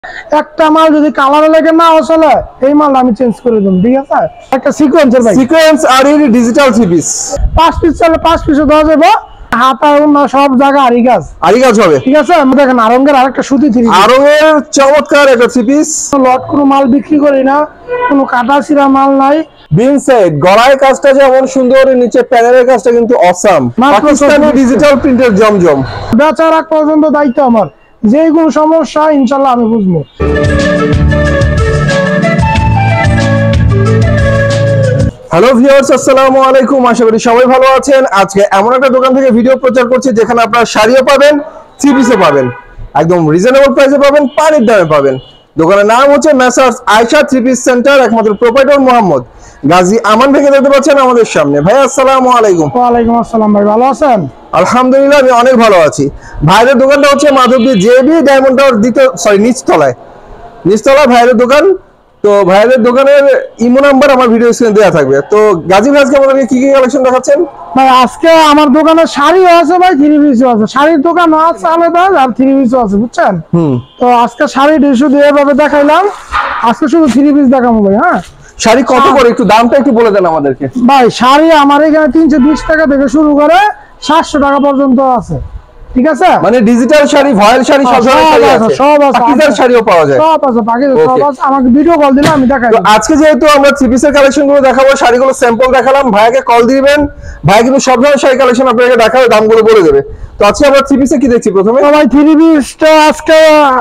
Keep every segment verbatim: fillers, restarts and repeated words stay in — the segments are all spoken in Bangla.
একটা মাল যদি কালার লাগে না চলে এই মাল আমি চেঞ্জ করে দেব, ঠিক আছে? একটা সিকোয়েন্সের ভাই, সিকোয়েন্স আর এই ডিজিটাল থ্রি পিস পাঁচ পিস চলে পাঁচ পিসও দেওয়া যাবে। হাতা না সব জায়গা আরি গাছ আরি গাছ হবে, ঠিক আছে? আমরা দেখেন আরঙ্গের আরেকটা সুতি থ্রি পিস, আরঙ্গের চমৎকার একটা থ্রি পিস। লট কোনো মাল বিক্রি করি না, কোনো কাটা ছিঁড়া মাল নাই। বিন সাইড গলায় কাজটা যেমন সুন্দর, নিচে প্যানেলের কাজটা কিন্তু অসাম, পাকিস্তানি ডিজিটাল প্রিন্টের জমজম। বেচার আগ পর্যন্ত দায়িত্ব আমার, যে কোনো সমস্যা ইনশাল্লাহ আমি বুঝবো। হ্যালো ভিউয়ার্স, আসসালামু আলাইকুম, আশা করি সবাই ভালো আছেন। আজকে এমন একটা দোকান থেকে ভিডিও প্রচার করছি যেখানে আপনারা শাড়িও পাবেন, থ্রি পিসও পাবেন, একদম রিজনেবল প্রাইসে পাবেন, পানির দামে পাবেন। দোকানের নাম হচ্ছে Messrs Ayesha three piece centre, একমাত্র প্রোপাইটর মোহাম্মদ গাজী আমান ভাইকে দেখতে পাচ্ছেন আমাদের সামনে। ভাই আসসালামু আলাইকুম। ওয়ালাইকুম আসসালাম ভাই, ভালো আছেন? আলহামদুলিল্লাহ, আমি অনেক ভালো আছি। ভাইয়ের দোকানটা হচ্ছে মাধবদী জেবি ডায়মন্ড টাওয়ার দ্বিতীয় সরি নিচতলায়, নিচতলায় ভাইয়ের দোকান। তো ভাইয়ের দোকানের ইমো নাম্বার আমার ভিডিও স্ক্রিনে দেওয়া থাকবে। তো গাজী ভাই আজকে আমাদেরকে কি কি কালেকশন দেখাচ্ছেন? ভাই আজকে আমার দোকানে শাড়িও আছে ভাই, থ্রি পিসও আছে। শাড়ির দোকান আছে আলাদা আর থ্রি পিসও আছে, বুঝছেন? হুম, তো আজকে শাড়ি শুধু এভাবে দেখাইলাম, আজকে শুধু থ্রি পিস দেখাবো ভাই। হ্যাঁ, শাড়ি কত করে একটু দামটা একটু বলে দেন আমাদেরকে। ভাই শাড়ি আমার এখানে তিনশো বিশ টাকা থেকে শুরু করে সাতশো টাকা পর্যন্ত আছে, ঠিক আছে? মানে ডিজিটাল শাড়ি, ভয়েল শাড়ি, সব ধরনের শাড়ি আছে, সব আছে, পাকিস্তান শাড়িও পাওয়া যায়, সব আছে পাকিস্তান সব আছে। আমাকে ভিডিও কল দিলে আমি দেখাই। তো আজকে যেহেতু আমরা থ্রি পিসের কালেকশন গুলো দেখাবো, শাড়িগুলো স্যাম্পল দেখালাম, ভাইয়াকে কল দিবেন, ভাই কিন্তু সব ধরনের শাড়ি কালেকশন আপনাকে দেখাবে, দামগুলো বলে দেবে। তো আজকে আমরা থ্রি পিসে কি দেখছি প্রথমে? ভাই থ্রি পিসটা আজকে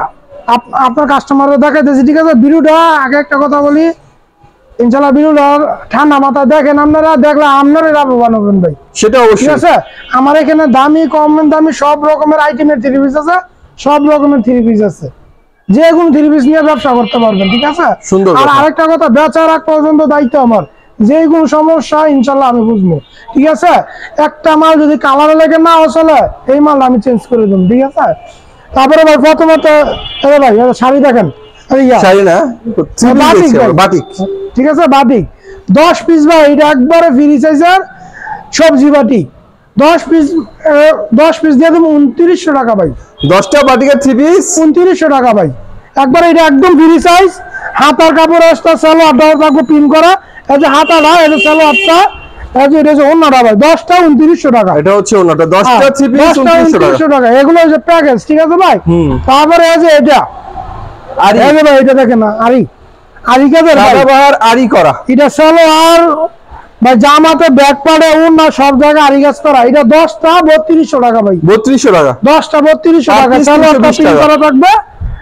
আপনার কাস্টমাররা দেখাইতেছি, ঠিক আছে? ভিডিওটা আগে একটা কথা বলি, ইনশাআল্লাহ ভিডিওটা ঠান্ডা মাথা দেখেন, আপনারা দেখলে আপনারা লাভবান হবেন ভাই, সেটা অবশ্যই। ঠিক আছে? আমার এখানে দামি কম দামি সব রকমের আইটেমের থ্রি পিস আছে, সব রকমের থ্রি পিস আছে, যে কোনো থ্রি পিস নিয়ে ব্যবসা করতে পারবেন, ঠিক আছে? সুন্দর। আর আরেকটা কথা, বেচার আগ পর্যন্ত দায়িত্ব আমার, যে কোনো সমস্যা ইনশাল্লাহ আমি বুঝবো, ঠিক আছে? একটা মাল যদি কালার লাগে না চলে এই মাল আমি চেঞ্জ করে দেবো, ঠিক আছে? তারপরে ভাই প্রথমত ভাই শাড়ি দেখেন, শাড়ি না বাটিক, বাটিক, ঠিক আছে? বাটিক দশ পিস ভাই, এটা একবারে ফ্রি সাইজের সবজি বাটিক, দশ পিস দশ পিস দিয়ে দেবো উনত্রিশশো টাকা ভাই। দশটা বাটিকের থ্রি পিস উনত্রিশশো টাকা ভাই, একবার এটা একদম ফ্রি সাইজ। হাতার কাপড় আসটা সালোয়ারটাও থাকবো পিন করা, এই যে হাতাটা, এই যে সালোয়ারটা, এই যে এটা হচ্ছে ওন্নাটা ভাই, দশটা উনত্রিশশো টাকা। এটা হচ্ছে ওন্নাটা, দশটা থ্রি পিস উনত্রিশশো টাকা। এগুলো হচ্ছে প্যাকেজ, ঠিক আছে ভাই? তারপরে এই যে এটা আরি, এই যে ভাই এটা দেখেন না, আরি আরি কাজের বাহার আরি করা, এটা সালোয়ার ভাই, জামাতে ব্যাক পাড়ে ওন্না সব জায়গায় আরি কাজ করা। এটা দশটা বত্রিশশো টাকা ভাই, বত্রিশশো টাকা, দশটা বত্রিশশো টাকা। সালোয়ারটা পিন করা থাকবে,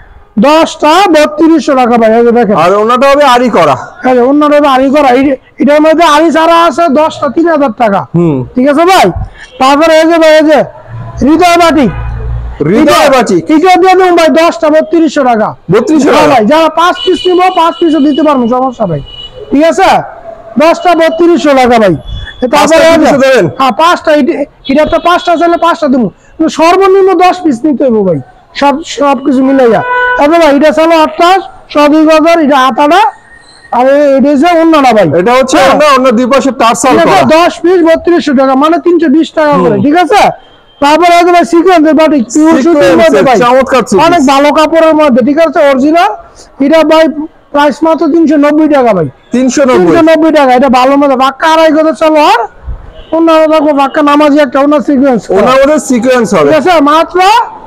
দশটা বত্রিশশো টাকা ভাই। এই যে দেখেন, আর ওন্নাটা হবে আরি করা, এই যে ওন্নাটা হবে আরি করা। এটার মধ্যে আরি ছাড়া আছে দশটা তিন হাজার টাকা, ঠিক আছে ভাই? তারপরে এই যে ভাই এই যে হৃদয় বাটিক, হৃদয় বাটিক এটা দিয়ে দেবো ভাই দশটা বত্রিশশো টাকা, বত্রিশশো টাকা ভাই। যারা পাঁচ পিস নিবো পাঁচ পিসও দিতে পারবো, সমস্যা ভাই, ঠিক আছে? দশটা বত্রিশশো টাকা ভাই। তারপরে হ্যাঁ পাঁচটা, এটা তো পাঁচটা চাইলে পাঁচটা দেবো, সর্বনিম্ন দশ পিস নিতে হইব ভাই, সব সব কিছু মিলাইয়া। তারপরে ভাই এটা চালো আটটা সবই বাজার, এটা হাতাটা, আর এটা হচ্ছে অন্যটা ভাই, এটা হচ্ছে অন্য দুই পাশে টার্সাল করা, দশ পিস বত্রিশশো টাকা, মানে তিনশো বিশ টাকা করে, ঠিক আছে? তারপরে আছে ভাই সিকোয়েন্সের বাটিক, পিওর সুতির মধ্যে ভাই, অনেক ভালো কাপড়ের মধ্যে, ঠিক আছে? অরিজিনাল। এটা ভাই প্রাইস মাত্র তিনশো নব্বই টাকা ভাই, তিনশো নব্বই টাকা। এটা ভালো মতো বাক্কা আড়াই কথা চলো, আর ওনারা দেখো বাক্কা নামাজি একটা ওনার সিকোয়েন্স, ওনার সিকোয়েন্স হবে, ঠিক আছে? মাত্র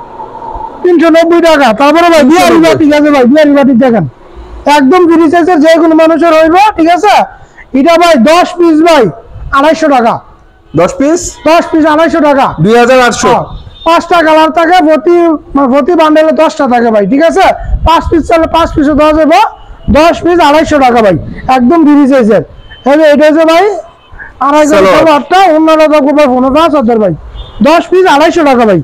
তিনশো নব্বই টাকা। তারপরে ভাই বিহারি বাটিক আছে ভাই, বিহারি বাটিক দেখেন, একদম ফ্রি সাইজের, যে কোনো মানুষের হইব, ঠিক আছে? এটা ভাই দশ পিস ভাই আড়াইশো টাকা, দশ পিস দশ পিস আড়াইশো টাকা, দুই হাজার আটশো। পাঁচটা কালার থাকে, প্রতি প্রতি বান্ডেলে দশটা থাকে ভাই, ঠিক আছে? পাঁচ পিস চাইলে পাঁচ পিসও দেওয়া যাবে, দশ পিস আড়াইশো টাকা ভাই, একদম ফ্রি সাইজের। এটা হচ্ছে ভাই আড়াইশো আটটা, অন্যরা দেখো ভাই পনেরো পাঁচ হাজার ভাই, দশ পিস আড়াইশো টাকা ভাই,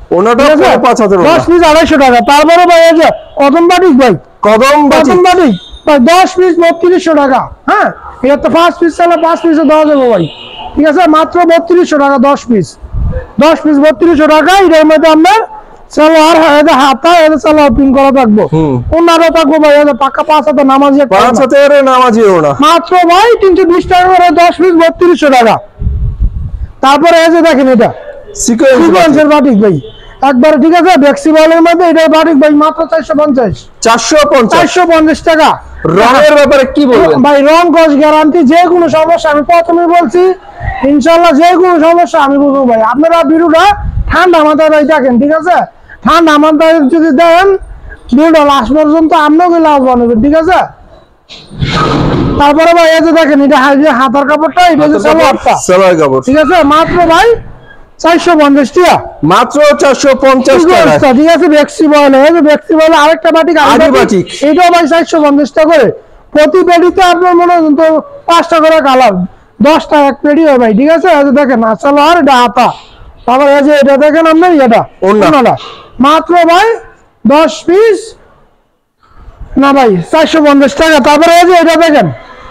দশ পিস আড়াইশো টাকা। তারপরে ভাই এই যে কদম বাটিক ভাই, কদম কদম বাটিক ভাই দশ পিস বত্রিশশো টাকা। হ্যাঁ, এটা তো পাঁচ পিস চাইলে পাঁচ পিসও দেওয়া যাবে ভাই, ঠিক আছে? মাত্র বত্রিশশো টাকা, দশ পিস দশ পিস বত্রিশশো টাকা। এটার মধ্যে আপনার সালোয়ার হাতা সালোয়ার পিন করা থাকবো, ওনারও থাকবো ভাই পাক্কা পাঁচ হাতে নামাজি, পাঁচ হাতের নামাজি ওনা, মাত্র ভাই তিনশো বিশ টাকা করে, দশ পিস বত্রিশশো টাকা। তারপরে এই যে দেখেন এটা সিকোয়েন্সের বাটিক ভাই, একবারে ঠিক আছে ফ্লেক্সিবলের মধ্যে এটা বাটিক ভাই মাত্র চারশো পঞ্চাশ চারশো পঞ্চাশ চারশো পঞ্চাশ টাকা। রঙের ব্যাপারে কি বলবেন ভাই? রং কস গ্যারান্টি, যে কোনো সমস্যা আমি প্রথমে বলছি ইনশাআল্লাহ যে কোনো সমস্যা আমি বুঝবো ভাই। আপনারা ভিডিওটা ঠান্ডা মাথায় ভাই দেখেন, ঠিক আছে? ঠান্ডা মাথায় যদি দেন ভিডিওটা লাস্ট পর্যন্ত আপনাকে লাভবান হবেন, ঠিক আছে? তারপরে ভাই এই যে দেখেন এটা হাতার কাপড়টা, এটা হচ্ছে সালোয়ারটা, সালোয়ার কাপড়, ঠিক আছে? মাত্র ভাই চারশো পঞ্চাশ টাকা, মাত্র চারশো পঞ্চাশ টাকা, ঠিক আছে? ফ্লেক্সিবল এই যে ফ্লেক্সিবল আরেকটা বাটিক আদি বাটিক, এটাও ভাই চারশো পঞ্চাশ টাকা করে। প্রতি পেটিতে আপনার মনে হয় তো পাঁচটা করে কালার, দশটা এক পেটি হয় ভাই, ঠিক আছে? এই যে দেখেন আসলে আর এটা হাতা, তারপর এই যে এটা দেখেন আপনার এটা ওন্নাটা মাত্র ভাই দশ পিস না ভাই চারশো পঞ্চাশ টাকা। তারপরে এই যে এটা দেখেন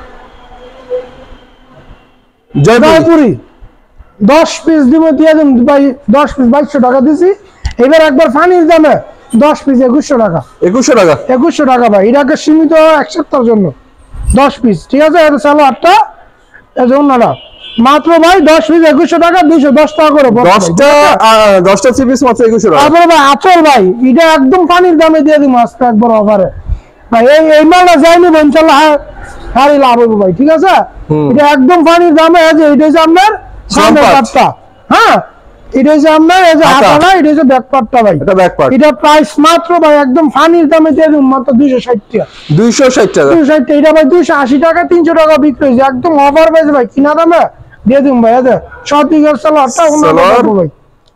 জয়পুরি দশ পিস দিব দিয়ে দিন ভাই, দশ পিস বাইশশো টাকা দিছি। এবার একবার ফানির দামে দশ পিস একুশশো টাকা, একুশশো টাকা, একুশশো টাকা ভাই। এটাকে সীমিত এক সপ্তাহের জন্য দশ পিস, ঠিক আছে? এটা চালো আটটা অন্যরা মাত্র ভাই দশ পিস একুশশো টাকা, দুইশো দশ টাকা করে দশটা দশটা থ্রি পিস মাত্র একুশশো টাকা। তারপরে ভাই আচল ভাই এটা একদম পানির দামে দিয়ে দিব আজকে একবার অফারে ভাই। এই এই মালটা যায়নি ইনশাআল্লাহ হারি লাভ হবে ভাই, ঠিক আছে? এটা একদম পানির দামে আছে। এটা হচ্ছে আপনার সামনের পাটটা, হ্যাঁ এটা হচ্ছে আপনার এই যে হাতাটা, এটা হচ্ছে ব্যাক পার্টটা ভাই, এটা ব্যাক পার্ট। এটা প্রাইস মাত্র ভাই একদম পানির দামে দিয়ে দিব মাত্র দুইশো ষাট টাকা, দুইশো ষাট টাকা, দুইশো ষাট টাকা। এটা ভাই দুইশো আশি টাকা, তিনশো টাকা বিক্রি হয়েছে, একদম অফার পাইছে ভাই, কিনা দামে দিয়ে দিব ভাই। এই যে সব দিকের সালোয়ারটা অন্য ভাই,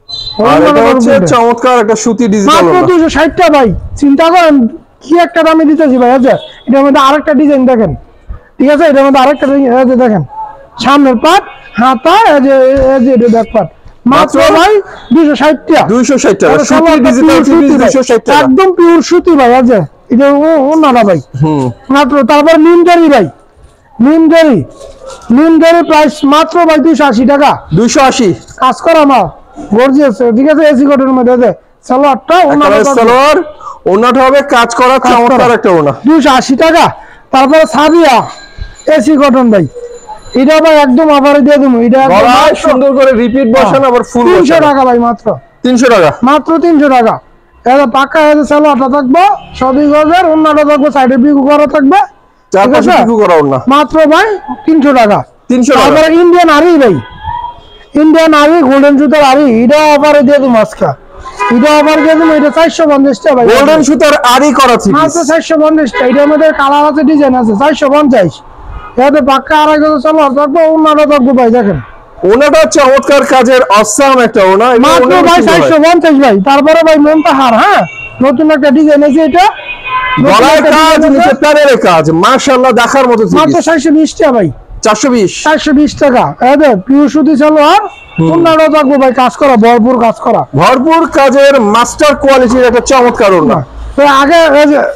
আর এটা হচ্ছে চমৎকার একটা সুতি ডিজিটাল মাত্র দুইশো ষাট টাকা ভাই। চিন্তা করেন কি একটা দামে দিতেছি ভাই। আছে এটার মধ্যে আরেকটা ডিজাইন দেখেন, ঠিক আছে? এটার মধ্যে আরেকটা দেখেন সামনের পাট, হাতা, এই যে এই যে এটা ব্যাক পাট, মাত্র ভাই দুইশো ষাট টাকা, দুইশো ষাট টাকা সুতি ডিজিটাল টিভি দুইশো ষাট টাকা, একদম পিওর সুতি ভাই। আছে এটা ওন্নাটা ভাই মাত্র। তারপর নিমজারি ভাই, নিমজারি নিমজারি প্রাইস মাত্র ভাই দুইশো আশি টাকা, দুইশো আশি কাজ করা মা গর্জিয়াস, ঠিক আছে? এসি কটনের মধ্যে আছে সালোয়ারটা, সালোয়ার ওনাটা হবে কাজ করা চমৎকার একটা ওনা, দুইশো আশি টাকা। তারপরে সাবিয়া এসি কটন ভাই, এটা ভাই একদম অফারে দিয়ে দেবো। এটা সুন্দর করে রিপিট বসানো, আবার ফুল তিনশো টাকা ভাই, মাত্র তিনশো টাকা, মাত্র তিনশো টাকা। এটা পাকা আছে, সালোয়ারটা থাকবে সবই গজের, অন্যটা থাকবে সাইডে বিকু করা থাকবে, চারপাশে বিকু করা ওনা, মাত্র ভাই তিনশো টাকা, তিনশো টাকা। তারপরে ইন্ডিয়ান আরি ভাই, ইন্ডিয়ান আরি গোল্ডেন সুতার আরি, এটা অফারে দিয়ে দেবো আজকে, এটা অফার দিয়ে দেবো। এটা চারশো পঞ্চাশ টাকা ভাই, গোল্ডেন সুতার আরি করা ছিল মাত্র চারশো পঞ্চাশ টাকা। এটার মধ্যে কালার আছে, ডিজাইন আছে, চারশো পঞ্চাশ। এতে পাক্কা আড়াই গজ সালোয়ার থাকবে, অন্যটা থাকবে ভাই দেখেন ওনাটা চমৎকার কাজের অসাম একটা ওনা, মাত্র ভাই চারশো পঞ্চাশ ভাই। তারপরে ভাই মমতাহার, হ্যাঁ নতুন একটা ডিজাইন আছে, এটা গলার কাজ, নিচে প্যানেলের কাজ, মাশাআল্লাহ দেখার মতো। মাত্র চারশো বিশ টাকা ভাই, চারশো বিশ চারশো বিশ টাকা। এদের পিওর সুতি সালোয়ার, অন্যটা থাকবে ভাই কাজ করা, ভরপুর কাজ করা, ভরপুর কাজের মাস্টার কোয়ালিটির একটা চমৎকার ওনা। আগে এই যে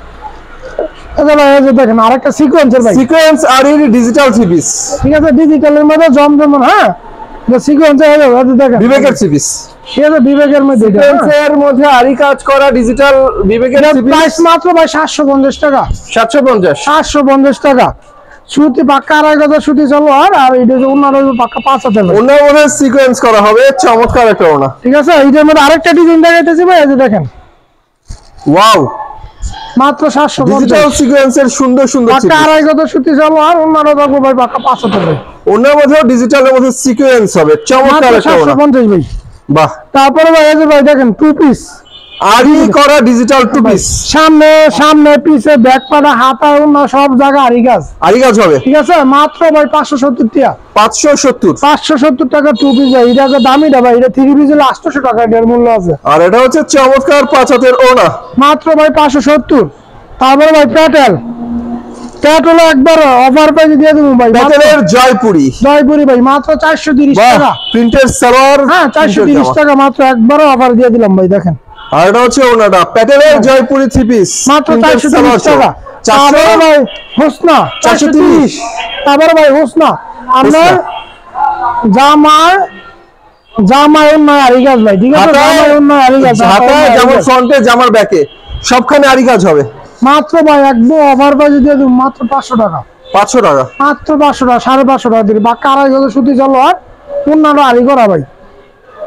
দেখেন আরেকটা সিকোয়েন্সের ভাই, সিকোয়েন্স আর ডিজিটাল থ্রি পিস, ঠিক আছে? ডিজিটালের মধ্যে জমজম, হ্যাঁ সিকোয়েন্সের দেখেন বিবেকের থ্রি পিস, ঠিক আছে? বিবেকের মধ্যে সিকোয়েন্সের মধ্যে আরি কাজ করা ডিজিটাল বিবেকের থ্রি পিস, প্রাইস মাত্র ভাই সাতশো পঞ্চাশ টাকা, সাতশো পঞ্চাশ, সাতশো পঞ্চাশ টাকা। সুতি পাক্কা আড়াই গজ সুতি সালোয়ার, আর এটা যে অন্য পাক্কা পাঁচ হাজার, ওনার মধ্যে সিকোয়েন্স করা হবে, চমৎকার একটা ওনা, ঠিক আছে? এইটার মধ্যে আরেকটা ডিজাইন দেখাইতেছি ভাই, এই যে দেখেন ওয়াও, মাত্র সাতশো ডিজিটাল সিকোয়েন্সের সুন্দর সুন্দর পাক্কা আড়াই গজ সুতি সালোয়ার, অন্যরা থাকবে ভাই পাক্কা পাঁচ হাজার ভাই। ওনার মধ্যে ডিজিটালের মধ্যে সিকোয়েন্স হবে, চমৎকার একটা সাতশো ওনা, পঞ্চাশ ভাই। বাহ। তারপরে ভাই এই যে ভাই দেখেন টু পিস আরি করা ডিজিটাল টু পিস, সামনে সামনে পিছে ব্যাক পাটা হাতা অন্য সব জায়গা আরি কাজ, আরি কাজ হবে, ঠিক আছে? মাত্র ভাই পাঁচশো সত্তর টাকা, পাঁচশো সত্তর, পাঁচশো সত্তর টাকা টু পিস ভাই। এটা দামিটা ভাই, এটা থ্রি পিস হলে আটশো টাকা এটার মূল্য আছে, আর এটা হচ্ছে চমৎকার পাঁচ হাতের ওনা, মাত্র ভাই পাঁচশো সত্তর। তারপরে ভাই প্যাটেল, প্যাটেল একবার অফার পেয়ে দিয়ে দেবো ভাই, প্যাটেলের জয়পুরি, জয়পুরি ভাই মাত্র চারশো তিরিশ টাকা, প্রিন্টের সালোয়ার, হ্যাঁ চারশো তিরিশ টাকা মাত্র, একবার অফার দিয়ে দিলাম ভাই দেখেন। আর এটা হচ্ছে ওনাটা প্যাটেলের জয়পুরি থ্রি পিস, মাত্র চারশো তিরিশ টাকা। তারপরে ভাই হোসনা চারশো তিরিশ, তারপরে ভাই হোসনা আপনার জামার জামার উন্নয় আরি কাজ ভাই, ঠিক আছে? জামার উন্নয় আরি কাজ, হাতায় যেমন ফ্রন্টে জামার ব্যাকে সবখানে আরি কাজ হবে, মাত্র ভাই একদম অফার প্রাইসে দিয়ে দেবো মাত্র পাঁচশো টাকা, পাঁচশো টাকা, মাত্র পাঁচশো টাকা, সাড়ে পাঁচশো টাকা দিলে বাক্কা আড়াই গজ সুতি সালোয়ার, অন্যটা আরি করা ভাই,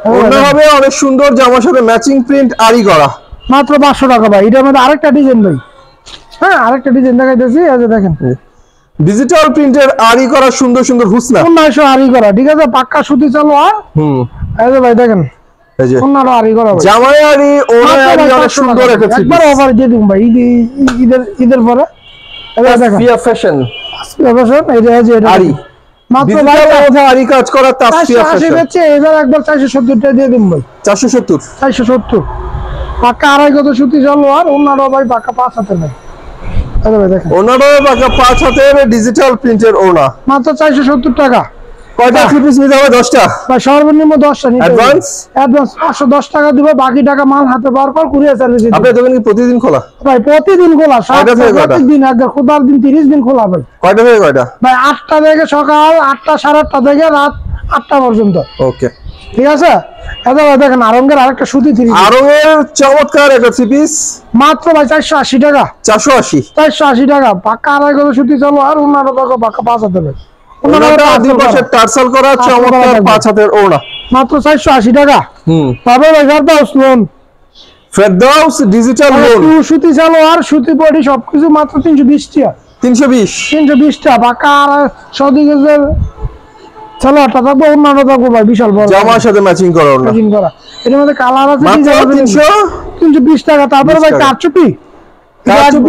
ওনা হবে অনেক সুন্দর, জামার সাথে ম্যাচিং প্রিন্ট আরি করা, মাত্র পাঁচশো টাকা ভাই। এটার মধ্যে আরেকটা ডিজাইন ভাই, হ্যাঁ আরেকটা ডিজাইন দেখাইতেছি, এই যে দেখেন ডিজিটাল প্রিন্টের আরি করা সুন্দর সুন্দর হুসনা, উন্নয়শো আরি করা, ঠিক আছে, পাক্কা সুতি চালো। আর হুম এই যে ভাই দেখেন এই যে উন্নয়শো আরি করা ভাই, জামাই আরি ওনা আরি অনেক সুন্দর একটা থ্রি একবার অফার দিয়ে দিন ভাই, ঈদ ঈদের ঈদের পরে। এই যে দেখেন পিয়া ফ্যাশন অবশ্যই এই যে এই যে এটা আরি, মাত্র ভাই ডিজিটাল মধ্যে আরি কাজ করা তাসফিয়া চারশো আশি ফ্যাশন, বেচে এবার একবার চারশো সত্তর টাকা দিয়ে দিন ভাই, চারশো সত্তর চারশো সত্তর পাক্কা আড়াই গত সুতি চালো। আর অন্যান্য ভাই পাক্কা পাঁচ হাতের ভাই, এই যে ভাই দেখেন ওনারও বাকা পাঁচ হাতের ডিজিটাল প্রিন্টের ওনা, মাত্র চারশো সত্তর টাকা। কয়টা থ্রি পিস নিতে হবে? দশটা ভাই সর্বনিম্ন দশটা নিতে হবে। অ্যাডভান্স অ্যাডভান্স পাঁচশো দশ টাকা দিব, বাকি টাকা মাল হাতে পাওয়ার পর কুরিয়ার সার্ভিস দিতে হবে। আপনার দোকান কি প্রতিদিন খোলা? ভাই প্রতিদিন খোলা, কয়টা থেকে কয়টা? প্রতিদিন একবার খোদার দিন তিরিশ দিন খোলা ভাই। কয়টা থেকে কয়টা? ভাই আটটা থেকে সকাল আটটা সাড়ে আটটা থেকে রাত আটটা পর্যন্ত, ওকে ঠিক আছে। এটা ভাই দেখেন আরঙ্গের আরেকটা সুতি থ্রি পিস, আরঙের চমৎকার একটা থ্রি পিস, মাত্র ভাই চারশো আশি টাকা, চারশো আশি চারশো আশি টাকা পাক্কা আড়াই গজ সুতি চালো। আর অন্যান্য টাকা পাক্কা পাঁচ হাতে ভাই, ওনাটা দুই পাশে টার্সাল করা চমৎকার পাঁচ হাতের ওনা, মাত্র চারশো আশি টাকা। হুম তবে ভাই ফেরদাউস লোন, ফেরদাউস ডিজিটাল লোন সুতি চালো আর সুতি বডি সবকিছু মাত্র তিনশো বিশ টাকা, তিনশো বিশ তিনশো বিশ টাকা পাক্কা আর সৌদি গজের সালোয়ারটা থাকবে, অন্যান্য থাকবো ভাই বিশাল বড় জামার সাথে ম্যাচিং করা ওনা, ম্যাচিং করা। এটার মধ্যে কালার আছে মাত্র তিনশো তিনশো বিশ টাকা। তারপরে ভাই কারচুপি, কারচুপি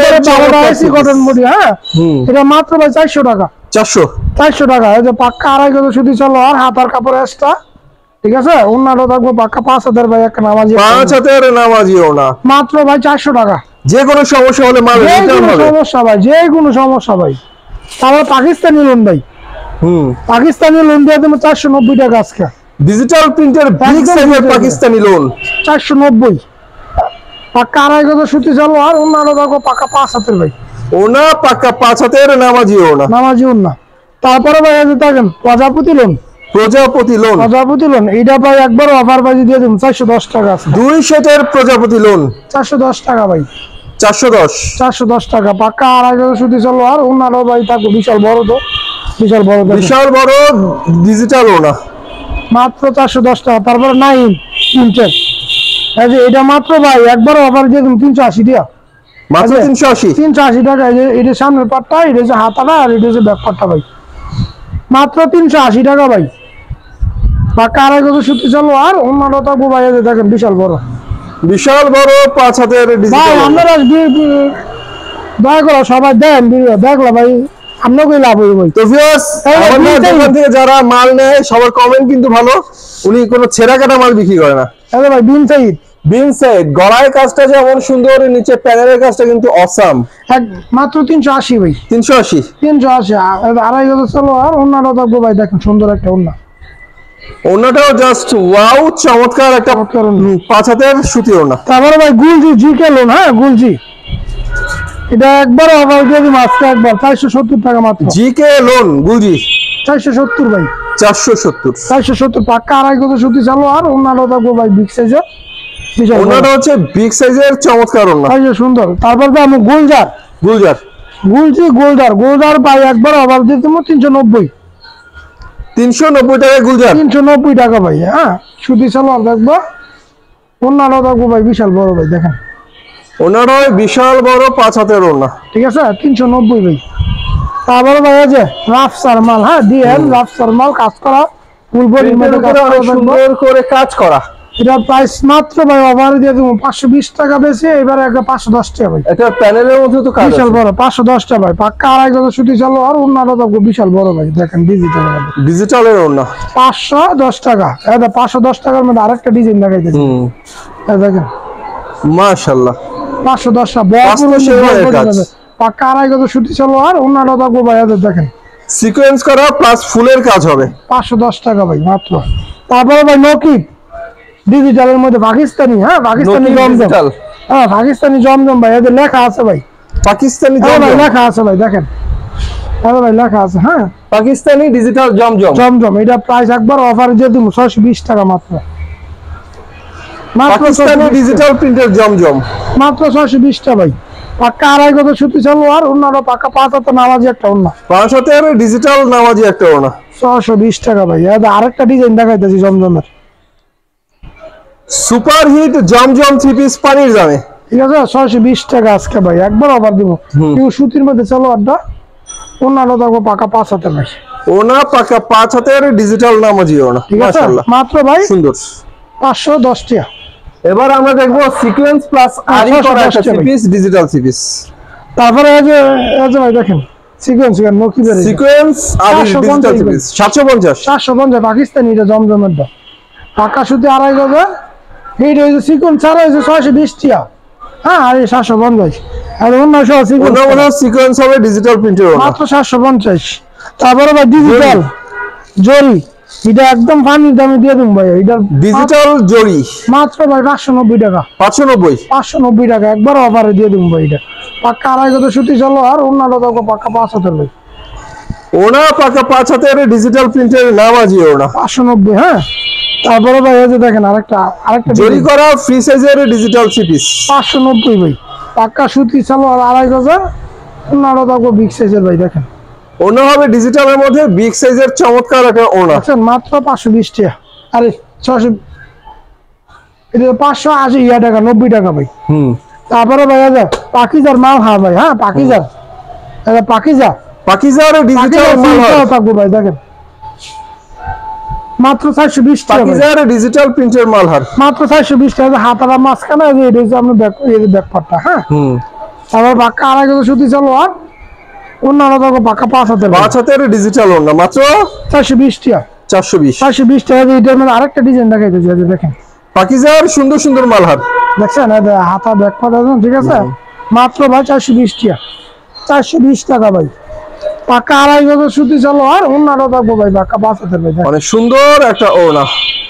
কটন বডি, হ্যাঁ হুম এটা মাত্র ভাই চারশো টাকা, চারশো চারশো টাকা। এই যে পাক্কা আড়াই গজ সুতি চালো আর হাতার কাপড় এক্সট্রা, ঠিক আছে। অন্যান্য থাকবো পাক্কা পাঁচ হাজার ভাই একটা নামাজি, পাঁচ হাতের নামাজি ওনা, মাত্র ভাই চারশো টাকা। যে কোনো সমস্যা হলে মাল যে রিটার্ন কোনো হবে, সমস্যা ভাই, যে কোনো সমস্যা ভাই। তারপর পাকিস্তানি লোন ভাই, হুম পাকিস্তানি লোন দিয়ে দেবো চারশো নব্বই টাকা আজকে, ডিজিটাল প্রিন্টের বিগ সাইজের পাকিস্তানি লোন, চারশো নব্বই পাক্কা আড়াই গজ সুতি চালো। আর অন্যান্য থাকবো পাক্কা পাঁচ হাতের ভাই, ওনা পাক্কা পাঁচ হাতের নামাজি ওনা, নামাজি না। তারপরে ভাই এই যে দেখেন প্রজাপতি লোন, প্রজাপতি লোন প্রজাপতি লোন এইটা ভাই একবার অফার বাজি দিয়ে দেবো চারশো দশ টাকা আছে, দুই সেটের প্রজাপতি লোন চারশো দশ টাকা ভাই, চারশো দশ চারশো দশ টাকা পাক্কা আড়াই গজ সুতি চালো। আর অন্যান্য ভাই থাকবো বিশাল বড়, তো বিশাল বড় দেখেন। বিশাল বড় ডিজিটাল ওনা, মাত্র চারশো দশ টাকা। তারপরে নাইন ইঞ্চের এই যে এটা মাত্র ভাই একবার অফার দিয়ে দেবো তিনশো আশি টাকা, মাত্র তিনশো আশি তিনশো আশি টাকা। এই যে এটা সামনের পাটটা, এটা হচ্ছে হাতাটা, আর এটা হচ্ছে ব্যাক পাটটা ভাই, মাত্র তিনশো আশি টাকা ভাই পাক্কা আড়াই গজ সুতি চালো। আর অন্যান্য থাকবো ভাই এই যে দেখেন বিশাল বড়, বিশাল বড় পাঁচ হাতের ভাই ডিজিটাল ওনা। আপনারা দয়া করে সবাই দেন ভিডিও দেখলো ভাই, আপনাকেই লাভ হইব ভাই। তো ভিউয়ার্স এই যে আমাদের দুইটাই- দোকান থেকে যারা মাল নেয় সবার কমেন্ট কিন্তু ভালো, উনি কোনো ছেঁড়া কাটা মাল বিক্রি করে না। এই ভাই বিন সাইদ বিন সাইড গলায় কাজটা যেমন সুন্দর, নিচে প্যানেলের কাজটা কিন্তু অসাম, এক মাত্র তিনশো আশি ভাই, তিনশো আশি তিনশো আশি আড়াই গজ চালো। আর অন্যান্য থাকবো ভাই দেখেন সুন্দর একটা অন্য, ওনাটাও জাস্ট ওয়াও চমৎকার একটা চমৎকার ওড়না। হুম, পাঁচ হাতের সুতি ওনা, তারপরে ভাই গুলজি জি কে লোন, হ্যাঁ গুলজি এটা একবার অফার দিয়ে দিই আজকে একবার চারশো সত্তর টাকা মাত্র, জি কে লোন গুলজি চারশো সত্তর ভাই, চারশো সত্তর চারশো সত্তর পাক্কা আড়াই গজ সুতি চালো। আর অন্যান্য থাকবো ভাই বিগ সাইজের বিশাল বড়। ওনাটা হচ্ছে বিগ সাইজের চমৎকার ওনা, এই যে সুন্দর। তারপর ভাই আমি গুলজার, গুলজার গুলজি গোল্ডার গোল্ডার ভাই একবার অফার দিয়ে দেবো তিনশো নব্বই, তিনশো নব্বই টাকায় গুলজার, তিনশো নব্বই টাকা ভাই, হ্যাঁ সুতি সালোয়ার দেখবো। অন্যান্য থাকবো ভাই বিশাল বড় ভাই দেখেন, ওনারও বিশাল বড় পাঁচ হাতের ওনা, ঠিক আছে তিনশো নব্বই ভাই। তারপরে ভাই এই যে রাফসার মাল, হ্যাঁ ডিএন রাফসার মাল কাজ করা ফুল বডির মধ্যে কাজ করা অনেক থাকবে। সুন্দর করে কাজ করা, এটার প্রাইস মাত্র ভাই অফার দিয়ে দেবো পাঁচশো বিশ টাকা বেশি, এবারে একটা পাঁচশো দশ টাকা ভাই, এটা প্যানেলের মধ্যে তো কাজ বিশাল বড় পাঁচশো দশ টাকা ভাই পাক্কা আড়াই গজ সুতি চালো। আর অন্যান্য থাকবো বিশাল বড় ভাই দেখেন ডিজিটাল, ডিজিটালের ওনা, পাঁচশো দশ টাকা। এটা পাঁচশো দশ টাকার মধ্যে আরেকটা ডিজাইন দেখাইতেছি, হুম এই দেখেন মাশাআল্লাহ পাঁচশো দশ টাকা বাস্তব সেবায়ের কাজ। পাক্কা আড়াই গজ সুতি চালো। আর অন্যান্য থাকবো ভাই এদের দেখেন সিকোয়েন্স করা প্লাস ফুলের কাজ হবে, পাঁচশো দশ টাকা ভাই মাত্র। তারপরে ভাই নকিব ডিজিটালের মধ্যে পাকিস্তানি, হ্যাঁ পাকিস্তানি নকিব জমজম, ডিজিটাল, হ্যাঁ পাকিস্তানি জমজম ভাই এদের লেখা আছে ভাই, পাকিস্তানি হ্যাঁ ভাই জমজম, লেখা আছে ভাই দেখেন, হ্যাঁ ভাই লেখা আছে, হ্যাঁ পাকিস্তানি ডিজিটাল জমজম, জমজম এটা প্রাইস একবার অফার দিয়ে দিব ছয়শো বিশ টাকা মাত্র, মাত্র পাকিস্তানি ডিজিটাল প্রিন্টের জমজম, মাত্র ছয়শো বিশ টাকা ভাই পাক্কা আড়াই গজ সুতি চালো। আর অন্যান্য পাক্কা পাঁচ হাতে নামাজি একটা অন্য, পাঁচ হাতের ডিজিটাল নামাজি একটা ওনা, ছয়শো বিশ টাকা ভাই। এটা আরেকটা ডিজাইন দেখাইতেছি জমজমের, super hit Zamzam three piece পানির দামে, ঠিক আছে ছয়শো বিশ টাকা আজকে ভাই, একবার অফার দিব। কিন্তু সুতির মধ্যে চলো আড্ডা, অন্যান্য দেখো পাকা পাঁচ হাতের ভাই, ওনা পাকা পাঁচ হাতের ডিজিটাল নামাজি ওনা, ঠিক আছে মাশাআল্লাহ মাত্র ভাই সুন্দর। পাঁচশো দশ টাকা। এবার আমরা দেখবো সিকোয়েন্স প্লাস আরি করা একটা three piece digital three piece. তারপরে এই যে এই যে ভাই দেখেন সিকোয়েন্স কেন নকি বের সিকোয়েন্স আরি ডিজিটাল থ্রি পিস সাতশো পঞ্চাশ, চারশো পঞ্চাশ পাকিস্তানি, এটা জমজমের দাম পাকা সুতি আড়াই গজা, এইটা হচ্ছে সিকোয়েন্স ছাড়া হচ্ছে ছয়শো বিশ টাকা। হ্যাঁ আর এই সাতশো পঞ্চাশ, আর অন্য সহ সিকোয়েন্স ওনা ওনা সিকোয়েন্স হবে ডিজিটাল প্রিন্টের ওনা, মাত্র সাতশো পঞ্চাশ। তারপরে ভাই ডিজিটাল জরি, এটা একদম পানির দামে দিয়ে দেবো ভাই, এটা ডিজিটাল জরি মাত্র ভাই পাঁচশো নব্বই টাকা, পাঁচশো নব্বই, পাঁচশো নব্বই টাকা একবার অফারে দিয়ে দেবো ভাই। এটা পাক্কা আড়াই গজ সুতি চলো, আর অন্যান্য দেখো পাক্কা পাঁচ হাতের ভাই, ওনা পাকা পাঁচ হাতের ডিজিটাল প্রিন্টের নামাজি ওনা পাঁচশো নব্বই। হ্যাঁ তারপরে ভাই এই যে দেখেন আরেকটা আরেকটা জরি করা ফ্রি সাইজের ডিজিটাল থ্রি পিস পাঁচশো নব্বই ভাই, পাক্কা সুতি চলো আর আড়াই গজা, অন্যান্য দেখো বিগ সাইজের ভাই দেখেন, ওনা হবে ডিজিটালের মধ্যে বিগ সাইজের চমৎকার একটা ওনা, আচ্ছা মাত্র পাঁচশো বিশ টাকা। আরে ছশো, এটা পাঁচশো আশি ইয়া টাকা, নব্বই টাকা ভাই। হুম তারপরে ভাই এই যে পাকিজার মাল, হ্যাঁ ভাই হ্যাঁ পাকিজার, এটা পাকিজা পাকিজার ডিজিটাল মাল থাকবো ভাই দেখেন, মাত্র চারশো বিশ টাকা ভাই। পাকিজার ডিজিটাল প্রিন্টের মালহার, মাত্র চারশো বিশ টাকা, হাতারা মাঝখানে এই যে এটা হচ্ছে আপনার ব্যাক, এই যে ব্যাকপার্টটা। হ্যাঁ হুম তারপর পাক্কা আড়াই গজ সুতি চলো, আর অন্যান্য দেখো পাক্কা পাঁচ হাতের ভাই, পাঁচ হাতের ডিজিটাল ওনা মাত্র চারশো বিশ টাকা, চারশো বিশ। চারশো বিশ টাকা। এটার মধ্যে আরেকটা ডিজাইন দেখাই দিয়েছে, এই যে দেখেন পাকিজার সুন্দর সুন্দর মালহার, দেখছেন এই যে হাতা ব্যাকপার্ট আছে, ঠিক আছে মাত্র ভাই চারশো বিশ টাকা, চারশো বিশ টাকা ভাই। পাক্কা আড়াই গজ সুতি চলো, আর অন্যান্য দেখবো ভাই পাক্কা পাঁচ হাতের ভাই দেখেন, অনেক সুন্দর একটা ওনা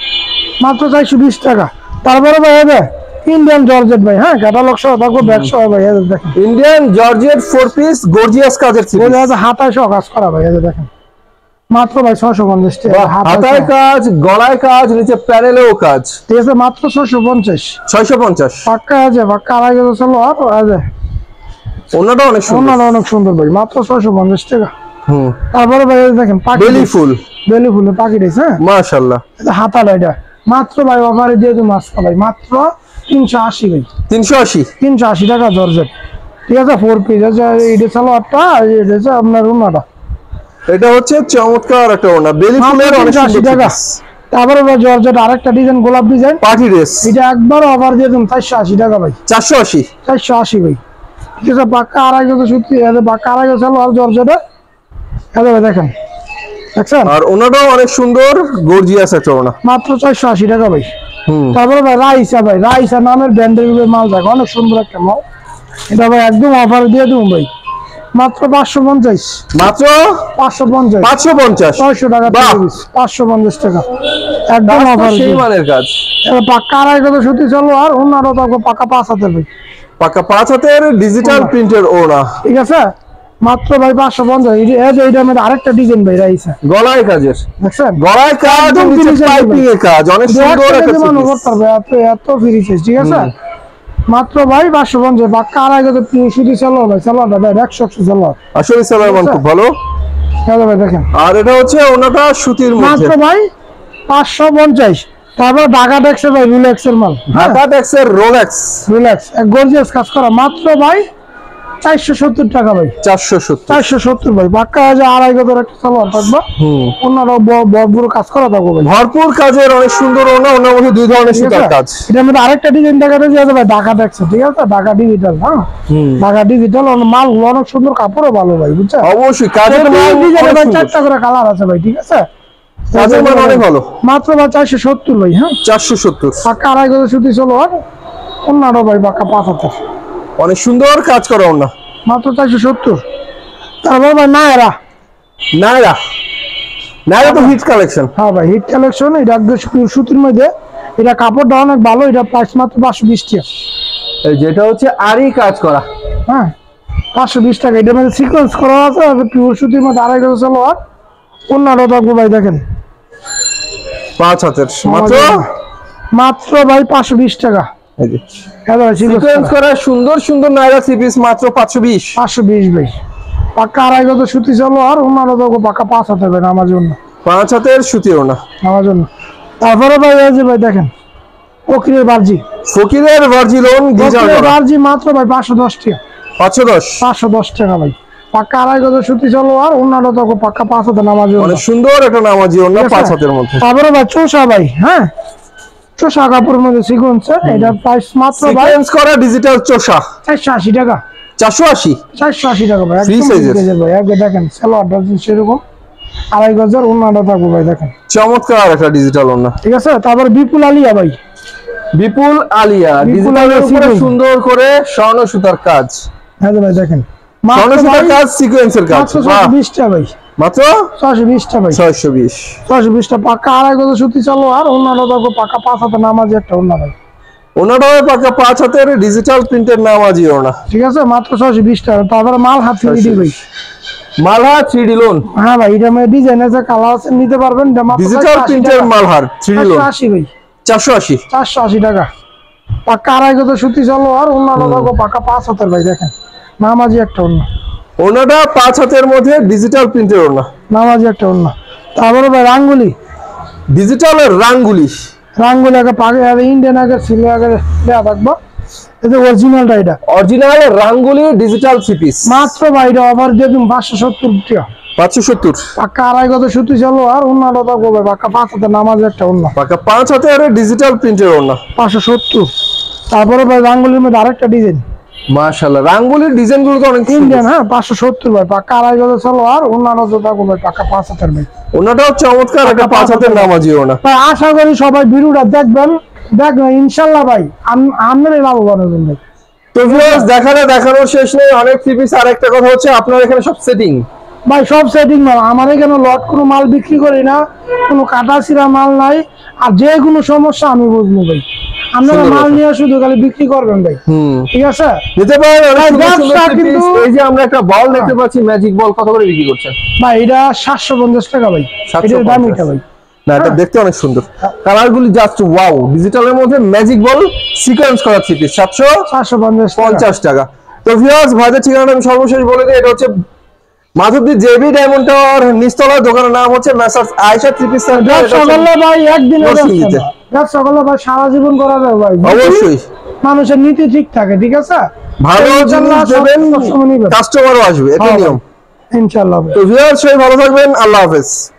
মাত্র চারশো বিশ টাকা। তারপরে ভাই এই যে ইন্ডিয়ান জর্জেট ভাই, হ্যাঁ ক্যাটালগ সহ থাকবো, ব্যাগ সহ ভাই, এই যে দেখেন Indian georgette four piece gorgeous কাজের থ্রি বলে পিস, আছে হাতায় সহ কাজ করা ভাই, এই যে দেখেন মাত্র ভাই ছশো পঞ্চাশ টাকা, হাতায় কাজ গলায় কাজ নিচে প্যানেলেও কাজ, ঠিক আছে মাত্র ছশো পঞ্চাশ। ছয়শো পঞ্চাশ। পাক্কা আছে, পাক্কা আড়াই গজ চলো, আর এই যে ওনাটা অনেক সুন্দর, অন্যান্য অনেক সুন্দর ভাই, মাত্র ছশো পঞ্চাশ টাকা। হুম তারপরে ভাই এই যে দেখেন পাখি বেলি ফুল, বেলি ফুলের পাখি রয়েছে, হ্যাঁ মাশাআল্লাহ এটা হাতাটা, এটা মাত্র ভাই অফারে দিয়ে দিই মাস্কা ভাই, মাত্র তিনশো আশি ভাই, তিনশো আশি, তিনশো আশি টাকা জর্জেট, ঠিক আছে ফোর পিস আছে, এটা চলো আটটা, আর এটা হচ্ছে আপনার রুনাটা, এটা হচ্ছে চমৎকার একটা ওনা বেলি ফুলের অনেক আশি সুন্দর টাকা। piece। তারপরে ভাই জর্জেট আরেকটা ডিজাইন গোলাপ ডিজাইন, পার্টি ড্রেস এটা একবার অফার দিয়ে দিন চারশো আশি টাকা ভাই, চারশো আশি, চারশো আশি ভাই, ঠিক আছে পাক্কা আড়াই গজ সুতি, পাক্কা আড়াই গজ চলো, আর জর্জেটে এই যে দেখেন দেখছেন, আর ওনাটাও অনেক সুন্দর গর্জিয়াস একটা ওনা, মাত্র চারশো আশি টাকা ভাই। হুম তারপরে ভাই রাইসা ভাই, রাইসা নামের ব্র্যান্ডের মাল দেখো, অনেক সুন্দর একটা মাল, এটা ভাই একদম অফার দিয়ে দেবো ভাই, মাত্র পাঁচশো পঞ্চাশ, মাত্র পাঁচশো পঞ্চাশ, পাঁচশো পঞ্চাশ, ছয়শো টাকা, বাহ! পাঁচশো পঞ্চাশ টাকা একদম কাজটা অফার। সেই মানের কাজ, পাক্কা আড়াই গজ সুতি চলো, আর অন্যান্য থাকবো পাক্কা পাঁচ হাতের ভাই, পাকা পাঁচ হাতের ডিজিটাল ওনা। প্রিন্টের ওনা, ঠিক আছে মাত্র ভাই পাঁচশো পঞ্চাশ। এইটার মধ্যে আরেকটা ডিজাইন ভাই রাইসা গলায় কাজের, দেখছেন, গলায় কাজ একদম নিচে finishing পাইপিং এর কাজ, অনেক সুন্দর একটা একটা piece। করতে পারবে, এত এত ফ্রি সাইজ, ঠিক আছে মাত্র ভাই পাঁচশো পঞ্চাশ, পাক্কা আড়াই গজ সুতি চলো ভাই, চলো ভাই একশো একশো চলো, আসলে সেলার মান খুব ভালো। চলো ভাই দেখেন আর এটা হচ্ছে ওনাটা সুতির মধ্যে, মাত্র ভাই পাঁচশো পঞ্চাশ। তারপর ঢাকা ট্যাক্সের ভাই রিল্যাক্সের মাল, ঢাকা ট্যাক্সের রোলেক্স রিল্যাক্স গর্জিয়াস কাজ করা, মাত্র ভাই চারশো সত্তর টাকা ভাই, চারশো সত্তর, চারশো সত্তর ভাই, পাক্কা আছে আড়াই গজের একটা সালোয়ার থাকবো, হুম অন্যরা বড় কাজ করা থাকবো ভাই, ভরপুর কাজের অনেক সুন্দর ওনা, ওনার মধ্যে দুই ধরনের ঠিক সুতার আছে? কাজ, এটার মধ্যে আরেকটা ডিজাইন দেখা যাচ্ছে ভাই ঢাকা ট্যাক্সের, ঠিক আছে ঢাকা ডিজিটাল, হ্যাঁ হুম ঢাকা ডিজিটাল মাল অনেক সুন্দর, কাপড়ও ভালো ভাই, বুঝছো অবশ্যই কাজের মান ডিজাইনে অনেক ভাই সুন্দর। চারটা করে কালার আছে ভাই, ঠিক আছে কাজের মান অনেক ভালো, মাত্র ভাই চারশো সত্তর ভাই, হ্যাঁ চারশো সত্তর, পাক্কা আড়াই গজের সুতি চলো, আর অন্যরা ভাই পাক্কা পাঁচ হাতের, অনেক সুন্দর কাজ করা ওনা, মাত্র চারশো সত্তর। তারপর ভাই নায়রা, নায়রা, নায়রা তো হিট কালেকশন, হ্যাঁ ভাই হিট কালেকশন, এটা একদম সুতির- সুতির মধ্যে, এটা কাপড়টা অনেক ভালো, এটা প্রাইস মাত্র পাঁচশো বিশ টাকা, এই যেটা হচ্ছে আরই কাজ করা, হ্যাঁ পাঁচশো বিশ টাকা, এটার মধ্যে সিকোয়েন্স করা আছে, আর পিওর সুতির মধ্যে আড়াই গজ চলো, আর অন্যরা থাকবো ভাই দেখেন পাঁচ হাতের মাত্র, মাত্র ভাই পাঁচশো বিশ টাকা, এই যে হ্যাঁ ভাই সিকোয়েন্স করা সুন্দর সুন্দর নায়রা থ্রি পিস মাত্র পাঁচশো বিশ, পাঁচশো বিশ ভাই, পাক্কা আড়াই গজ সুতি চলো, আর অন্যরা থাকবো পাক্কা পাঁচ হাতে ভাই আমার জন্য, পাঁচ হাতের সুতি ওনা, আমার জন্য। তারপরে ভাই এই যে ভাই দেখেন ফকিরের বার্জি ফকিরের ভার্জি লোন গিজার ফকিরের করা বার্জি মাত্র ভাই পাঁচশো দশ টাকা পাঁচশো দশ পাঁচশো দশ টাকা ভাই পাক্কা আড়াই গজ সুতি চলো আর অন্যান্য তো পাক্কা পাঁচ হাতে নামাজি অনেক সুন্দর একটা নামাজি ওড়না পাঁচ হাতের মধ্যে তারপরে ভাই চোষা ভাই হ্যাঁ চোষা কাপড়ের মধ্যে সিকোয়েন্স এটা প্রাইস মাত্র ভাই সিকোয়েন্স করা ডিজিটাল চোষা চারশো আশি টাকা চারশো আশি চারশো আশি টাকা ভাই Free একদম size এর। free size এর ভাই একবার দেখেন সালোয়ার ড্রেস সেরকম আড়াই গজের অন্যান্য থাকবো ভাই দেখেন চমৎকার একটা ডিজিটাল ওড়না ঠিক আছে তারপরে বিপুল আলিয়া ভাই বিপুল আলিয়া বিপুল ডিজিটালের আলিয়া উপরে sequence। সুন্দর করে স্বর্ণ সুতার কাজ হ্যাঁ ভাই দেখেন স্বর্ণ মাত্র সুতার ভাই কাজ সিকোয়েন্সের কাজ মাত্র বাহ, ছশো বিশ টাকা ভাই মাত্র ছশো বিশ টাকা ভাই ছয়শো বিশ ছশো বিশ টাকা পাক্কা আড়াই গজ সুতি চলো আর অন্যান্য থাকবো পাক্কা পাঁচ হাতে নামাজি একটা অন্য ভাই ওনাটা পাকা পাঁচ হাতের ডিজিটাল প্রিন্টের নামাজি ওড়না ঠিক আছে মাত্র ছশো বিশ টাকা তারপরে মাল হাত থ্রি ডি ভাই মালহা থ্রি ডি লোন হ্যাঁ ভাই এটা মানে ডিজাইন আছে কালার আছে নিতে পারবেন এটা মাত্র ডিজিটাল চারশো আশি প্রিন্টের টাকা। মালহার থ্রি ডি লোন চারশো আশি ভাই চারশো আশি চারশো আশি টাকা পাক্কা আড়াই গজ সুতি চলো আর অন্যান্য থাকবো পাক্কা পাঁচ হাতের ভাই দেখেন নামাজি একটা অন্য ওনাটা পাঁচ হাতের মধ্যে ডিজিটাল প্রিন্টের ওড়না নামাজি একটা অন্য তারপরে ভাই রাঙ্গুলি ডিজিটালের রাঙ্গুলি রাঙ্গুলি আগে পাকে ইন্ডিয়ান আগে সিলে আগে দেওয়া থাকবো এটা অরিজিনালটা এটা অরিজিনাল রাঙ্গুলি ডিজিটাল থ্রি পিস মাত্র ভাই এটা অফার দিয়ে দিন পাঁচশো সত্তর টাকা পাঁচশো সত্তর পাক্কা আড়াই গজ সুতি চলো আর অন্যান্য থাকবো ভাই পাক্কা পাঁচ হাতে নামাজি একটা অন্য পাকা পাঁচ হাতের ডিজিটাল প্রিন্টের ওড়না পাঁচশো সত্তর তারপরে ভাই রাঙ্গুলির মধ্যে আরেকটা ডিজাইন মাশাআল্লাহ রাঙ্গুলির ডিজাইন গুলো তো অনেক ইন্ডিয়ান হ্যাঁ পাঁচশো সত্তর ভাই পাক্কা আড়াই গজ চলো আর অন্যান্য তো থাকবো ভাই পাক্কা পাঁচ হাতের ভাই ওনাটাও চমৎকার একটা পাঁচ হাতের নামাজি ওড়না ভাই আশা করি সবাই ভিডিওটা দেখবেন দেখবেন ইনশাল্লাহ ভাই আপনারই লাভবান হবেন ভাই তো ভিউয়ার্স দেখানো দেখানোর শেষ নেই অনেক থ্রি পিস আর একটা কথা হচ্ছে আপনার এখানে সব সেটিং ভাই সব সেটিং মাল আমার এখানে লট কোনো মাল বিক্রি করি না কোনো কাটা ছিঁড়া মাল নাই আর যে কোনো সমস্যা আমি বুঝবো ভাই আপনারা সুন্দর মাল কথা। নিয়ে শুধু খালি বিক্রি করবেন ভাই হুম ঠিক আছে নিতে পারেন অনেক ভাই, সুন্দর সুন্দর ব্যবসা three piece। কিন্তু- এই যে আমরা একটা বল দেখতে পাচ্ছি ম্যাজিক বল কত করে বিক্রি করছেন ভাই এটা সাতশো পঞ্চাশ টাকা ভাই সাতশো এটার দামিটা ভাই না এটা দেখতে অনেক সুন্দর কালার গুলি জাস্ট ওয়াও ডিজিটালের মধ্যে ম্যাজিক বল সিকোয়েন্স করা থ্রি পিস সাতশো সাতশো পঞ্চাশ টাকা পঞ্চাশ টাকা তো ভিউয়ার্স ভাইদের ঠিকানাটা আমি সর্বশেষ বলে দিই এটা হচ্ছে মাধবদী জেবি ডায়মন্ড টাওয়ার নিচতলা দোকানের নাম হচ্ছে মেসার্স আয়েশা থ্রি পিস ব্যবসা করলে ভাই একদিনে নরসিংদীতে। ব্যবসা না। ব্যবসা করলে ভাই সারা জীবন করা যাবে ভাই অবশ্যই মানুষের নীতি ঠিক থাকে ঠিক আছে ভালো ইনশাল্লাহ জিনিস দেবেন সব- সবসময় নিবেন। কাস্টমারও আসবে এটা হ্যাঁ ভাই, নিয়ম ইনশাল্লাহ ভাই তো ভিউয়ার্স সবাই ভালো থাকবেন আল্লাহ হাফেজ